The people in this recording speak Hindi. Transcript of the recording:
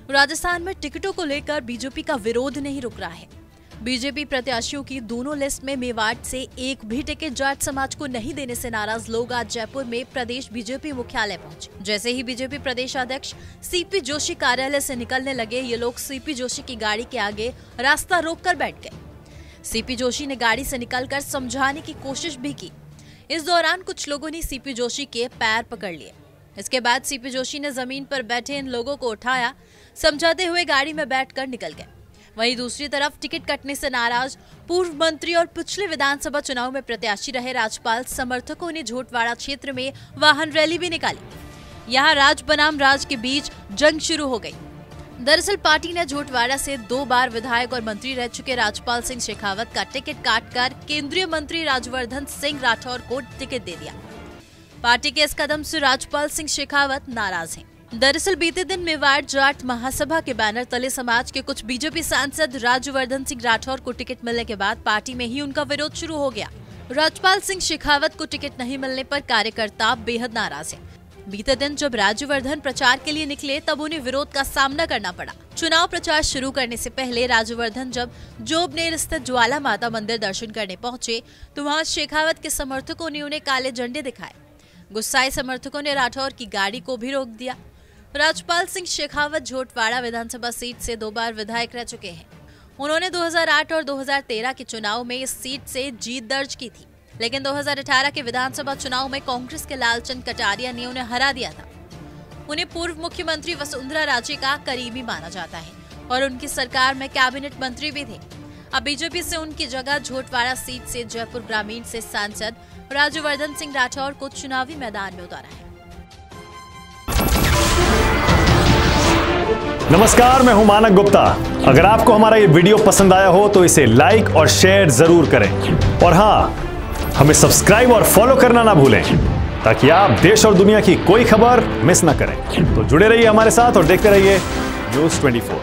राजस्थान में टिकटों को लेकर बीजेपी का विरोध नहीं रुक रहा है। बीजेपी प्रत्याशियों की दोनों लिस्ट में मेवाड़ से एक भी टिकट जाट समाज को नहीं देने से नाराज लोग आज जयपुर में प्रदेश बीजेपी मुख्यालय पहुंचे। जैसे ही बीजेपी प्रदेश अध्यक्ष सीपी जोशी कार्यालय से निकलने लगे, ये लोग सीपी जोशी की गाड़ी के आगे रास्ता रोककर बैठ गए। सीपी जोशी ने गाड़ी से निकलकर समझाने की कोशिश भी की। इस दौरान कुछ लोगों ने सीपी जोशी के पैर पकड़ लिए। इसके बाद सीपी जोशी ने जमीन पर बैठे इन लोगों को उठाया, समझाते हुए गाड़ी में बैठकर निकल गए। वहीं दूसरी तरफ टिकट कटने से नाराज पूर्व मंत्री और पिछले विधानसभा चुनाव में प्रत्याशी रहे राजपाल समर्थकों ने झोटवाड़ा क्षेत्र में वाहन रैली भी निकाली। यहां राज बनाम राज के बीच जंग शुरू हो गई। दरअसल पार्टी ने झोटवाड़ा से 2 बार विधायक और मंत्री रह चुके राजपाल सिंह शेखावत का टिकट काटकर केंद्रीय मंत्री राज्यवर्धन सिंह राठौर को टिकट दे दिया। पार्टी के इस कदम से राजपाल सिंह शेखावत नाराज हैं। दरअसल बीते दिन मेवाड़ जाट महासभा के बैनर तले समाज के कुछ बीजेपी सांसद राज्यवर्धन सिंह राठौर को टिकट मिलने के बाद पार्टी में ही उनका विरोध शुरू हो गया। राजपाल सिंह शेखावत को टिकट नहीं मिलने पर कार्यकर्ता बेहद नाराज हैं। बीते दिन जब राज्यवर्धन प्रचार के लिए निकले तब उन्हें विरोध का सामना करना पड़ा। चुनाव प्रचार शुरू करने से पहले राज्यवर्धन जब जोबनेर स्थित ज्वाला माता मंदिर दर्शन करने पहुंचे तो वहां शेखावत के समर्थकों ने उन्हें काले झंडे दिखाए। गुस्साए समर्थकों ने राठौर की गाड़ी को भी रोक दिया। राजपाल सिंह शेखावत झोटवाड़ा विधानसभा सीट से 2 बार विधायक रह चुके हैं। उन्होंने 2008 और 2013 के चुनाव में इस सीट से जीत दर्ज की थी, लेकिन 2018 के विधानसभा चुनाव में कांग्रेस के लालचंद कटारिया ने उन्हें हरा दिया था। उन्हें पूर्व मुख्यमंत्री वसुंधरा राजे का करीबी माना जाता है और उनकी सरकार में कैबिनेट मंत्री भी थे। अब बीजेपी से उनकी जगह झोटवाड़ा सीट से जयपुर ग्रामीण से सांसद राज्यवर्धन सिंह राठौर को चुनावी मैदान में उतारा है। नमस्कार, मैं हूं मानक गुप्ता। अगर आपको हमारा ये वीडियो पसंद आया हो तो इसे लाइक और शेयर जरूर करें और हाँ, हमें सब्सक्राइब और फॉलो करना ना भूलें ताकि आप देश और दुनिया की कोई खबर मिस ना करें। तो जुड़े रहिए हमारे साथ और देखते रहिए न्यूज़ 24।